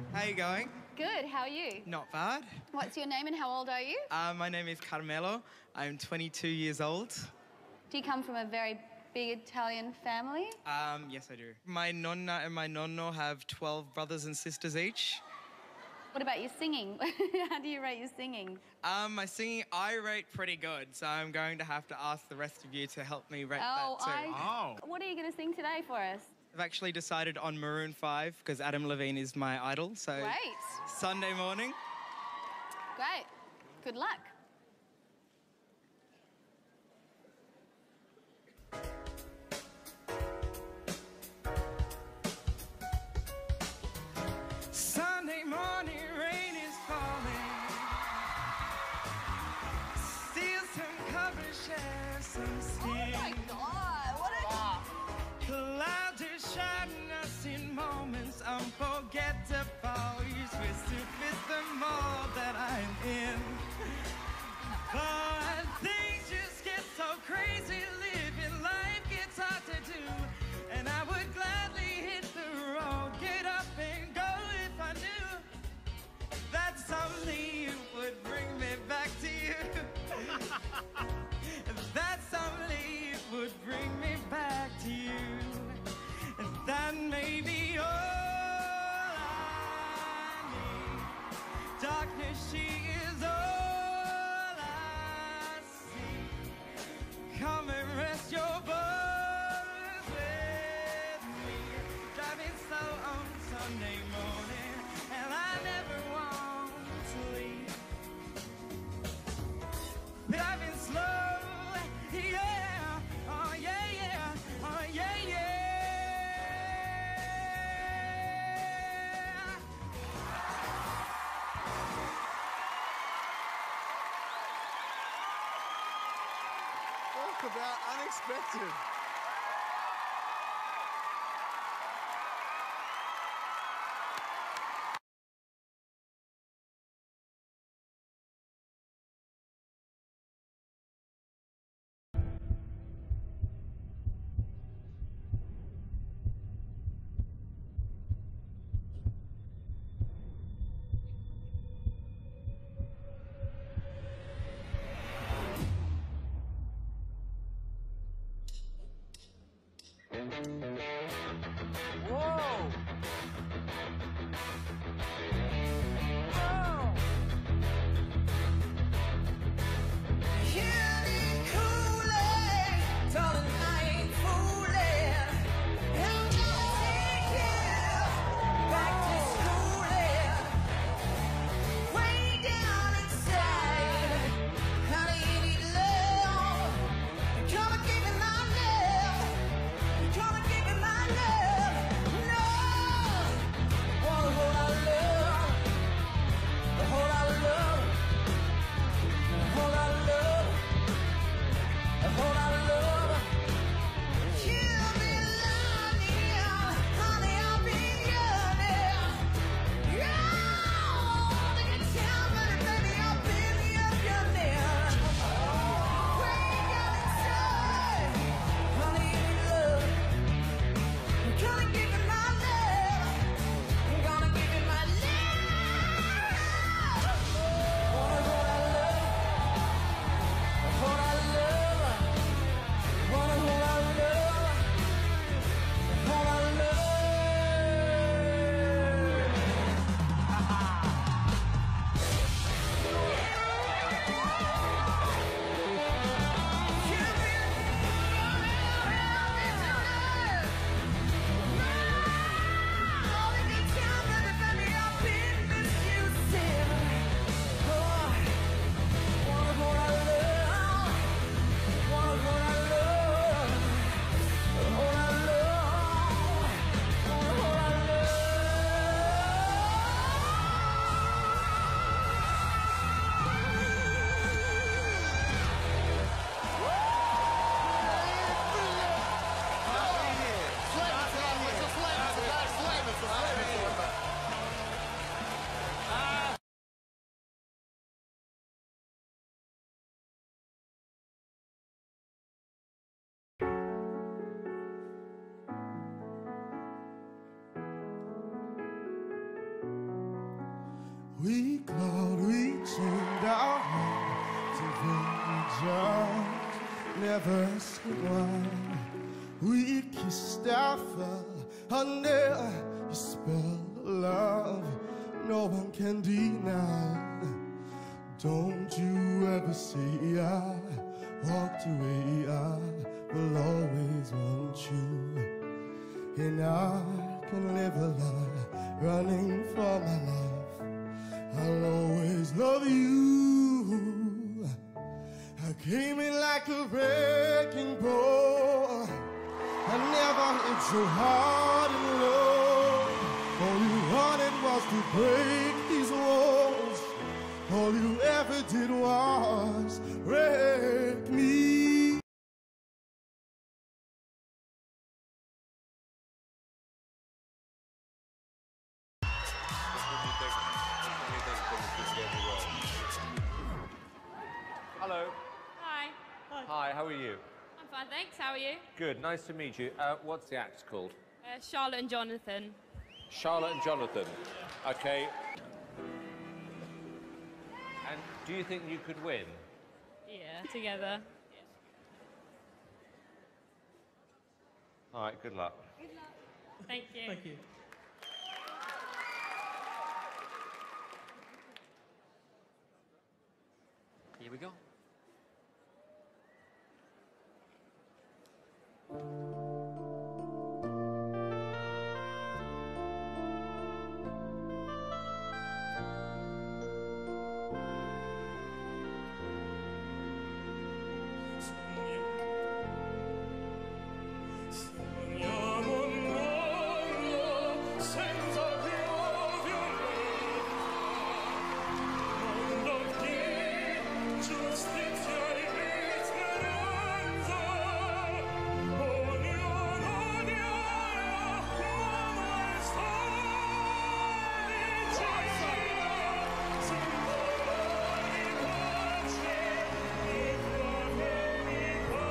How you going? Good, how are you? Not bad. What's your name and how old are you? My name is Carmelo. I'm 22 years old. Do you come from a very big Italian family? Yes, I do. My nonna and my nonno have 12 brothers and sisters each. What about your singing? How do you rate your singing? My singing, I rate pretty good, so I'm going to have to ask the rest of you to help me rate that too. What are you going to sing today for us? I've actually decided on Maroon 5 because Adam Levine is my idol, so Great. Sunday morning. Great. Good luck. Sunday morning, rain is falling. Steal some cover, share some steam. Oh my God, what a... Clouds are shining us in moments unforgettable. You twist to fit the mold that I'm in. But things just get so crazy, living life gets hard to do. And I would gladly hit the road, get up and go if I knew that someday you would bring me back to you. That someday it would bring me back to you. And that may be all I need. Darkness, she is all I see. Come and rest your bones with me. Driving slow on Sunday morning, and I never want to leave. Driving slow, yeah, oh yeah, yeah, oh yeah, yeah. Talk about unexpected. We clawed, we chained our hearts, and then we just never said why. We kissed our fell under your spell of love. No one can deny. Don't you ever say I walked away. I will always want you, and I can live a life running for my life. I'll always love you. I came in like a wrecking ball. I never hit so hard and low. All you wanted was to break these walls. All you ever did was wreck me. Hello. Hi. Hi, how are you? I'm fine, thanks. How are you? Good, nice to meet you. What's the act called? Charlotte and Jonathan. Charlotte and Jonathan. Okay. And do you think you could win? Yeah, together. All right, good luck. Thank you. Thank you. Here we go. Sogniamo un mondo senza più violenza, mondo di giustizia e speranza. Ognuno di noi come sta in cielo, simbolo di pace e fraternità.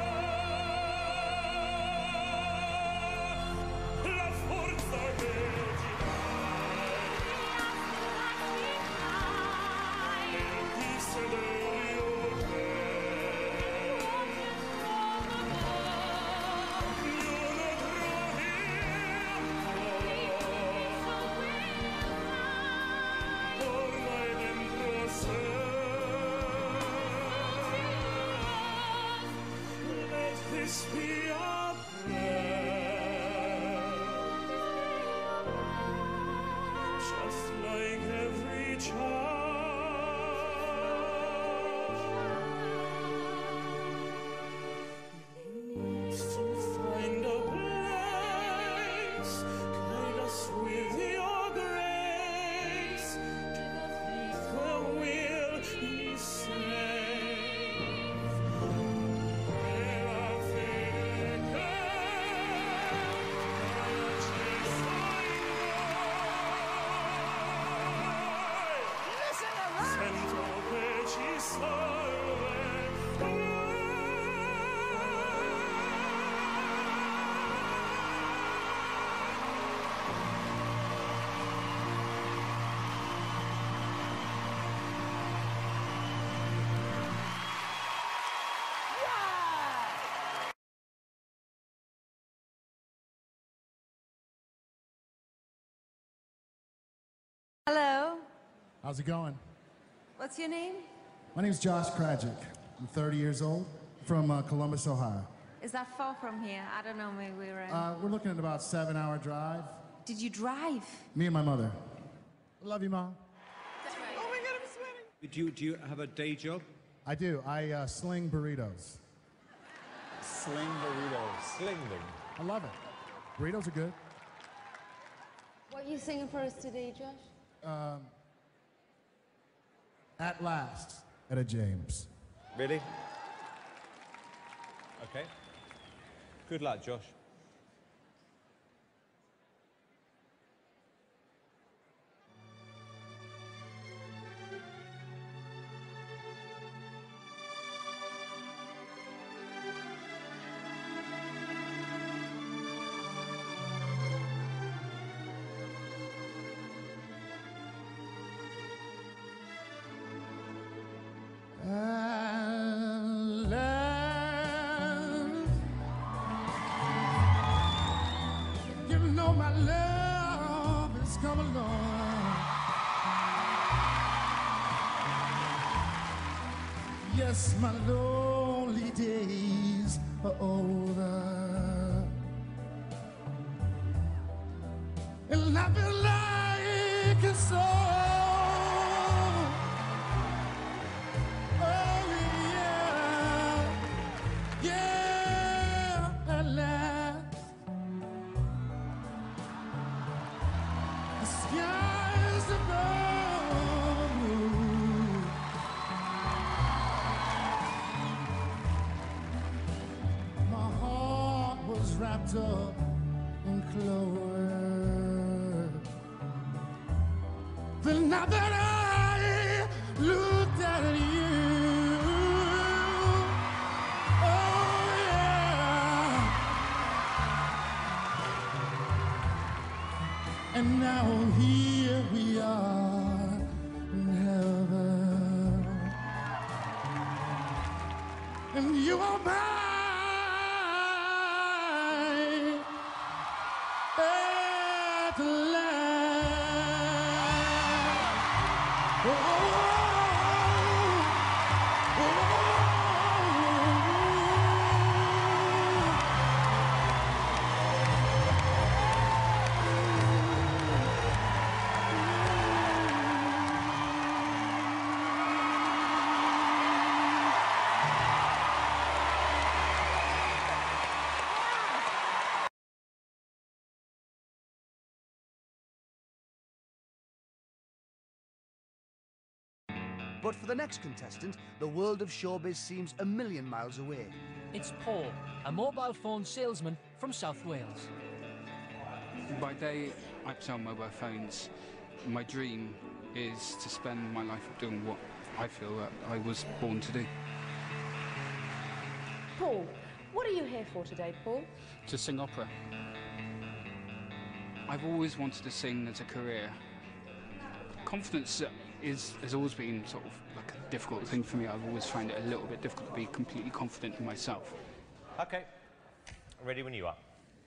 La forza che ci dai e ti sederi ognuno trovi ormai dentro sé. Let this be our prayer, just like every child needs to find a place. Guide us with your grace. Give us peace where we'll be safe. Nella fede che ci sai noi. Sento che ci salve. Hello, How's it going? what's your name? My name's Josh Krajic. I'm 30 years old, from Columbus, Ohio. Is that far from here? I don't know, maybe we're... We're looking at about a 7-hour drive. Did you drive? Me and my mother. Love you, Mom. Oh my God, I'm sweating. Do you have a day job? I do. I sling burritos. Sling burritos. Sling them. I love it. Burritos are good. What are you singing for us today, Josh? At Last, Etta James. Really? Okay. Good luck, Josh. guess my lonely days are over. And I've been like a soul. Oh yeah, yeah, at last. The skies above. My heart was wrapped up in clover. But now that I looked at you, oh yeah, and now here we are in heaven, and you are mine at last. But for the next contestant, the world of showbiz seems a million miles away. It's Paul, a mobile phone salesman from South Wales. By day, I sell mobile phones. My dream is to spend my life doing what I feel that I was born to do. Paul, what are you here for today, Paul? To sing opera. I've always wanted to sing as a career. Confidence has always been sort of like a difficult thing for me. I've always found it a little bit difficult to be completely confident in myself. Okay, ready when you are.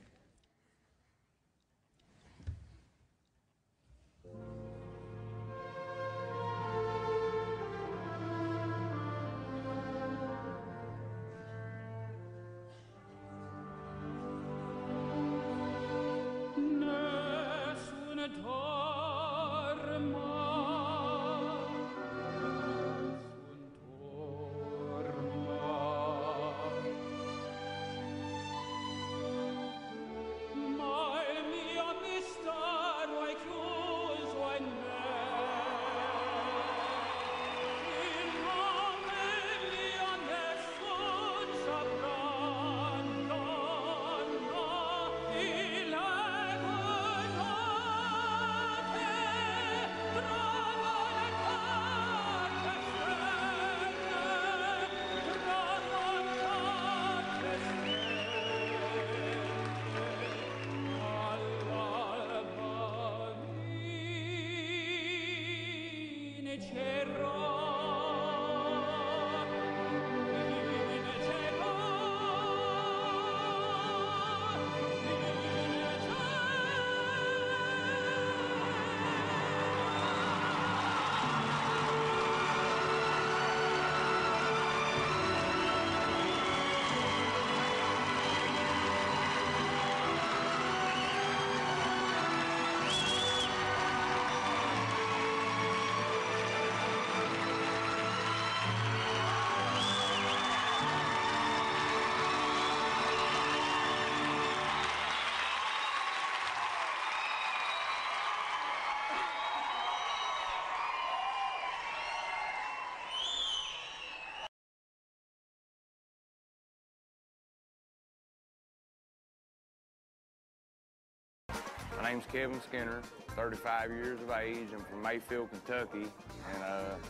My name's Kevin Skinner, 35 years of age. I'm from Mayfield, Kentucky, and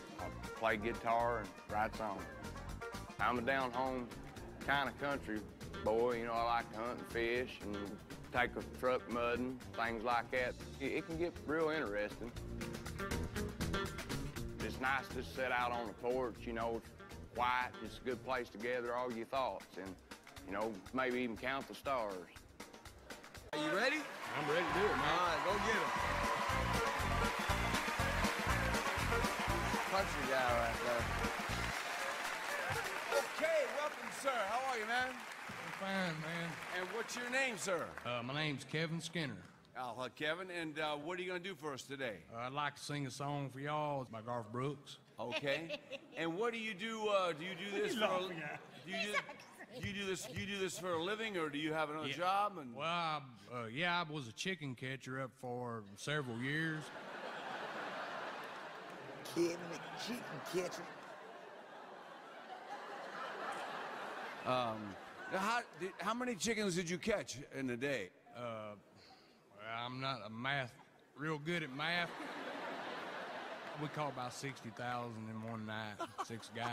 I play guitar and write songs. I'm a down-home kind of country boy. You know, I like to hunt and fish and take a truck mudding, things like that. It can get real interesting. It's nice to sit out on the porch, you know, it's quiet. It's a good place to gather all your thoughts and, you know, maybe even count the stars. Are you ready? I'm ready to do it, man. All right, go get him. Country guy right there. sir. How are you, man? I'm fine, man. And what's your name, sir? My name's Kevin Skinner. Kevin, and what are you going to do for us today? I'd like to sing a song for y'all by Garth Brooks. Okay. And what do you do? Do you do this for? Do you do this for a living, or do you have another job? And well, I was a chicken catcher up for several years. Kevin the chicken catcher. How many chickens did you catch in a day? Well, I'm not real good at math. We caught about 60,000 in one night, 6 guys.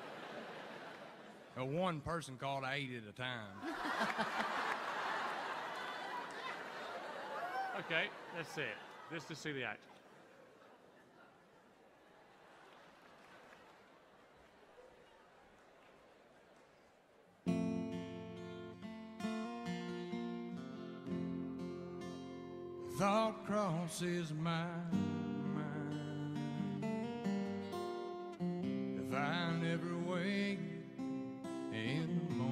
One person caught 8 at a time. Okay, that's it. Let's just see the act. Thought crosses my mind. If I never wake in the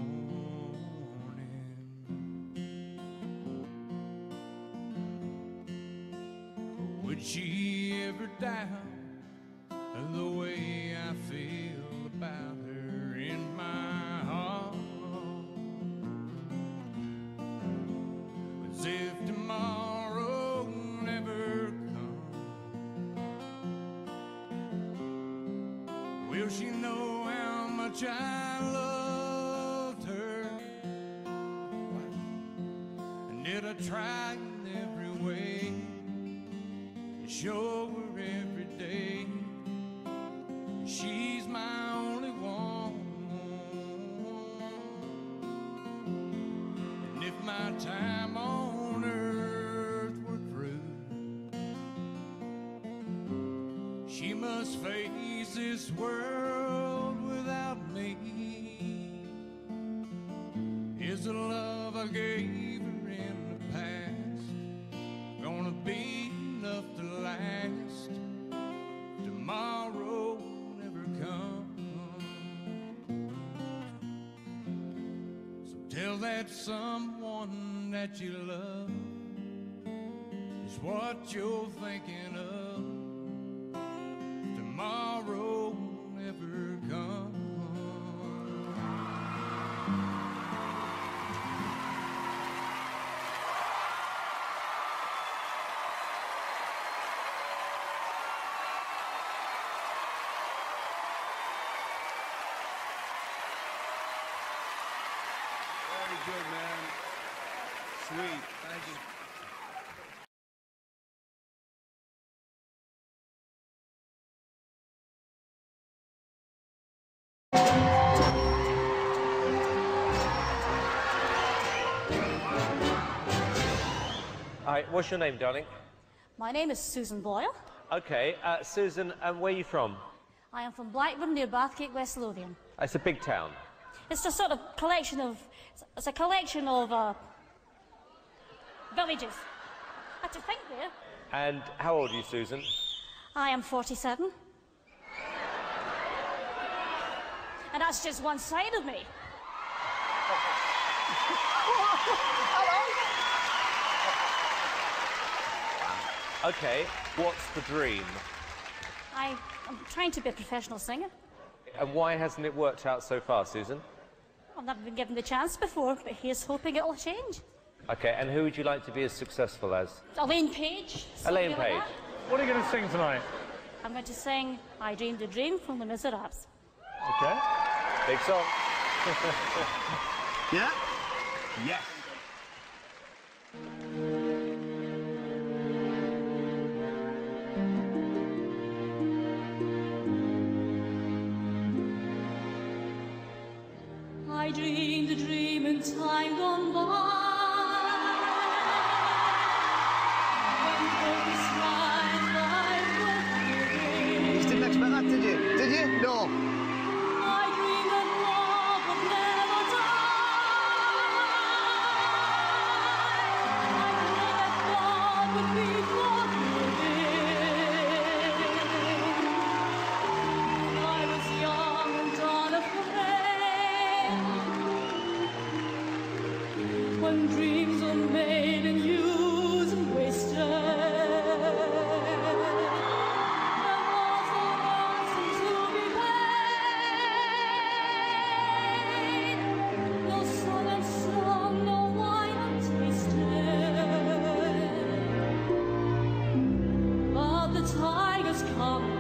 morning, would she ever doubt the way I feel about her in my heart? As if tomorrow never comes, will she know how much I loved her? And did I try in every way to show her every day she's my only one? And if my time on earth were through, she must face this world without me. Is the love I gave her in the past gonna be enough to last? Tomorrow never comes. So tell that someone that you love is what you're thinking of. Tomorrow never comes. Very good, man. Sweet. Thank you. Hi, what's your name, darling? My name is Susan Boyle. Okay, Susan, and where are you from? I am from Blackburn near Bathgate, West Lothian. It's a big town. It's a sort of collection of, villages. I had to think there. And how old are you, Susan? I am 47. And that's just one side of me. Okay, what's the dream? I'm trying to be a professional singer. And why hasn't it worked out so far, Susan? I've never been given the chance before, but here's hoping it'll change. Okay, and who would you like to be as successful as? Elaine Page. Elaine something like Page. that. What are you going to sing tonight? I'm going to sing I Dreamed a Dream from Les Miserables. Okay. Big song. Yeah? Yes. I dreamed a dream in time gone by. You didn't expect that, did you? Did you? No. I dreamed that love would never die. I dreamed that God would be forgiven. I was young and unafraid. come